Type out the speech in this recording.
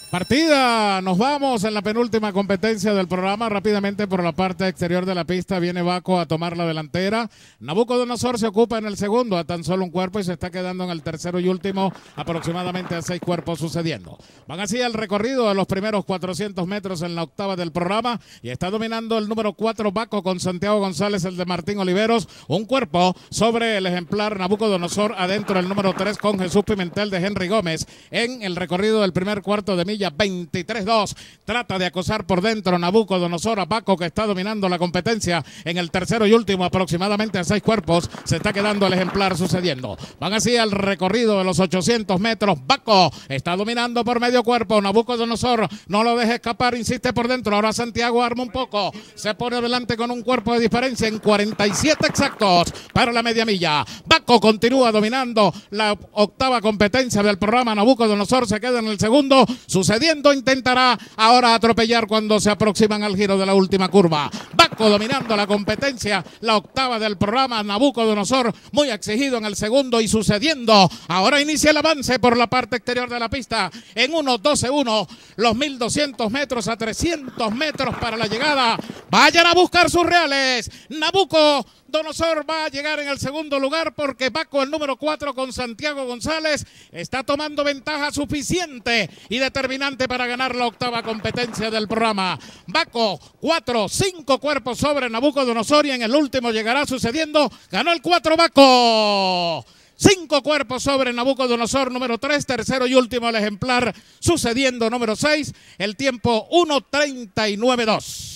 Partida, nos vamos en la penúltima competencia del programa. Rápidamente por la parte exterior de la pista viene Baco a tomar la delantera. Nabucodonosor se ocupa en el segundo a tan solo un cuerpo y se está quedando en el tercero y último, aproximadamente a 6 cuerpos sucediendo. Van así el recorrido de los primeros 400 metros en la octava del programa y está dominando el número 4 Baco con Santiago González, el de Martín Oliveros, un cuerpo sobre el ejemplar Nabucodonosor, adentro el número 3 con Jesús Pimentel de Henry Gómez. En el recorrido del primer cuarto de milla 23-2, trata de acosar por dentro Nabucodonosor a Baco, que está dominando la competencia en el tercero y último, aproximadamente a 6 cuerpos, se está quedando el ejemplar sucediendo. Van así al recorrido de los 800 metros, Baco está dominando por medio cuerpo, Nabucodonosor no lo deja escapar, insiste por dentro, ahora Santiago arma un poco, se pone adelante con un cuerpo de diferencia en 47 exactos para la media milla. Baco continúa dominando la octava competencia del programa, Nabucodonosor se queda en el segundo, sucediendo, intentará ahora atropellar cuando se aproximan al giro de la última curva. Baco dominando la competencia, la octava del programa, Nabucodonosor muy exigido en el segundo y sucediendo. Ahora inicia el avance por la parte exterior de la pista en 1.12.1, los 1200 metros a 300 metros para la llegada. Vayan a buscar sus reales. Nabucodonosor va a llegar en el segundo lugar porque Baco, el número 4 con Santiago González, está tomando ventaja suficiente y determinante para ganar la octava competencia del programa. Baco, 5 cuerpos sobre Nabucodonosor y en el último llegará sucediendo. Ganó el 4 Baco. 5 cuerpos sobre Nabucodonosor, número 3, tercero y último el ejemplar sucediendo, número 6, el tiempo 1:39.2.